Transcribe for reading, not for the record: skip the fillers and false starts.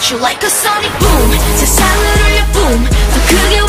you like a sonic boom 세상을 울려 boom 더 크게